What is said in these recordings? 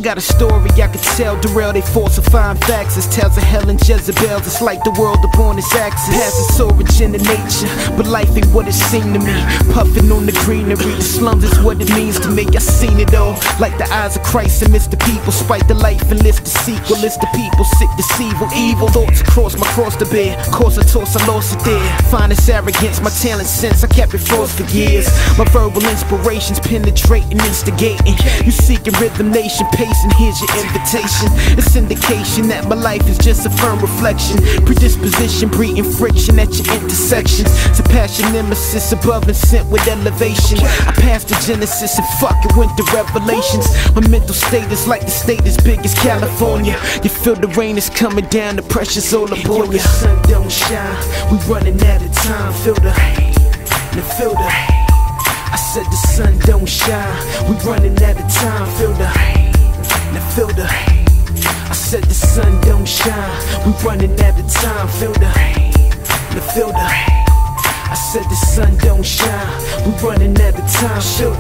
got a story I could tell, derail they falsifying facts. It's tales of hell and Jezebels, it's like the world upon its axis. Has its origin in nature, but life ain't what it seemed to me. Puffing on the greenery, the slums is what it means to me. I seen it all, like the eyes of Christ amidst the people. Spite the life and list the sequel, list the people sick, deceitful, evil thoughts across my cross to bear. Course I toss, I lost it there. Finest arrogance, my talent sense, I kept it froze for years. My verbal inspirations penetrating, instigating. You seeking rhythm nation, pacing, here's your invitation. It's indication that my life is just a firm reflection. Predisposition, breeding friction at your intersections. Surpassing nemesis above and sent with elevation. I passed the Genesis and fuck it went to Revelations. My mental state is like the state as big as California. You feel the rain is coming down, the pressure's all aboard you. The sun don't shine, we running out of time. Feel the filter. I said the sun don't shine, we running out of time. Feel the filter. I said the sun don't shine, we running out of time. Feel the filter. I said the sun don't shine, we running out of time. Feel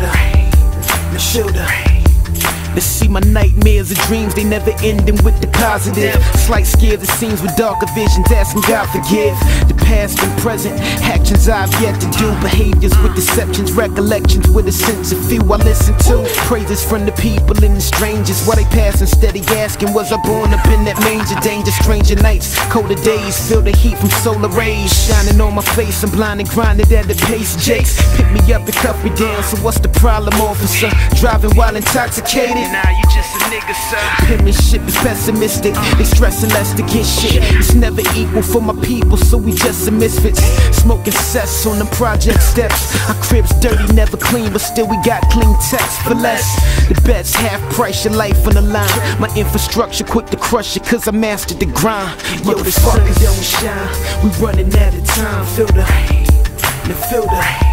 the filter. Let's see, my nightmares and dreams, they never ending with the positive. Slight scares, it seems, with darker visions, asking God forgive. The past and present, actions I've yet to do. Behaviors with deceptions, recollections with a sense of few I listen to. Praises from the people and the strangers, while they pass steady asking, was I born up in that manger? Danger, stranger nights, colder days, feel the heat from solar rays shining on my face. I'm blind and grinding at the pace. Jakes pick me up and cuff me down, so what's the problem, officer? Driving while intoxicated? Nah, you just a nigga, sir. Penmanship is pessimistic, they stressing less to get shit. It's never equal for my people, so we just a misfits. Smoking cess on the project steps. Our crib's dirty, never clean, but still we got clean text for less. The bet's half price, your life on the line. My infrastructure quick to crush it, cause I mastered the grind. Yo, the sun don't shine, we running out of time. Feel the filter.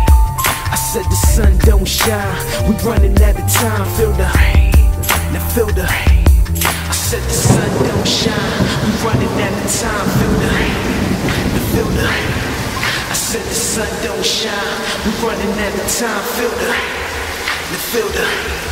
I said the sun don't shine, we running out of time. Feel the filter. I said the sun don't shine, we running out of time. Feel the filter. I said the sun don't shine, we running out of time. Feel the filter.